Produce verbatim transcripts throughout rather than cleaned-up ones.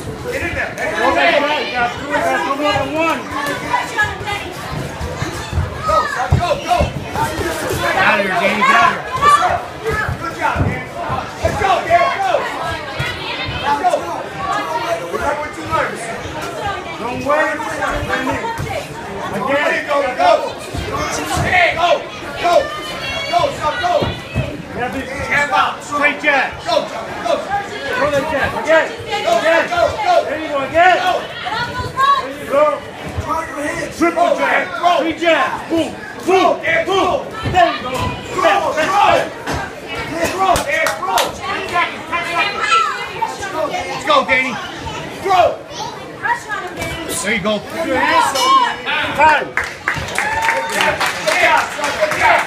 Get in there. Go back, right. You got two, you got two more than one. Go, son, go, go. Get out of here, Danny. Get out of here. Good job, Dan. Let's go, Dan. Go. Let's go. Remember what you learned. Don't wait. Again. Go, go. Go. Go. Go, son, go. Jab out. Straight jab. Go, John. Go. Throw that jab. Again. Go, Again. go, go. There you go. Again. Go. There you go. Triple jab. Three jab. Boom. Boom. Boom. There you go. Throw, throw. Throw, Dan, throw. Let's go, Danny. Throw. There you go. Put your hands up. Time. Good job, son. Good job.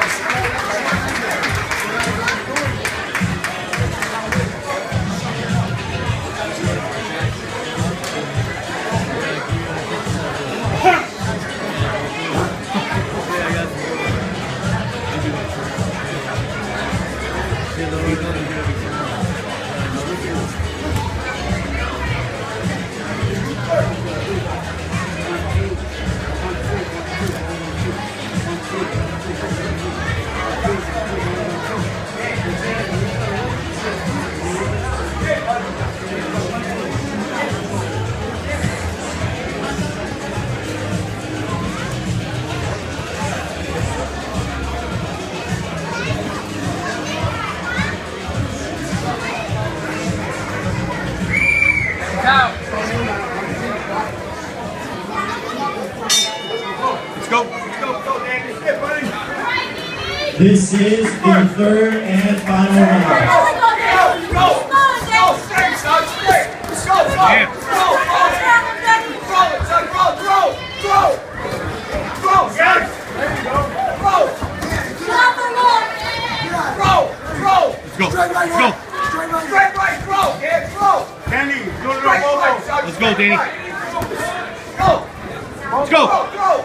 Let's go. Let's go. Go, Dan. Let's get, buddy. This is the third and final round. Go. Go. Go. Straight, son. Straight. Let's go. Go. Yeah. Throw. Throw it, son. Throw. Throw. Throw. Throw, son. There you go. Throw. Throw. Throw. Let's go. Let's go. Straight right. Throw. Dan. Throw. Danny, do it Straight on right, both. son. Let's go, Danny. Go. Let's go. Throw. Throw.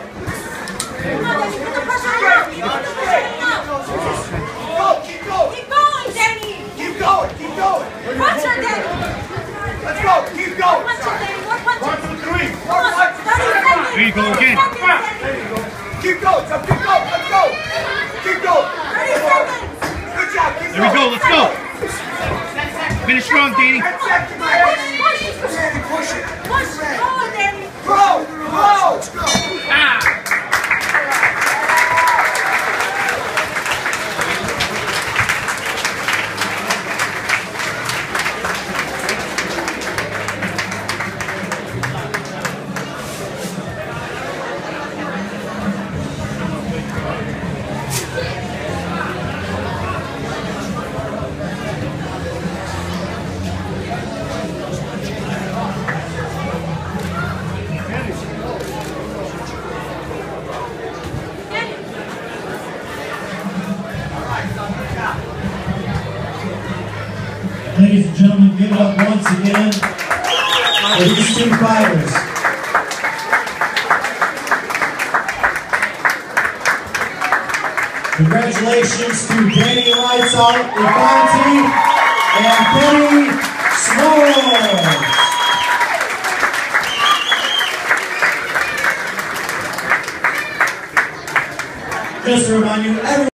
Go. Keep going. Keep going, Danny! Keep going. Keep going. Punch her, Danny! Let's go. Keep going. Punch her, Danny! More One, punches! two, three. Come on, thirty seconds! There you go again. There you go. Keep going. So keep going. Let's go. Keep going. thirty seconds! Good job. Keep There we go. Let's go. Finish strong, Danny. ten seconds. Push, push, Push it. push! Go on, Danny! Throw. Throw. Ah. Ladies and gentlemen, give it up once again for these two fighters. Congratulations to Danny Lights Out Infante and Penny Smalls. Just to remind you, everyone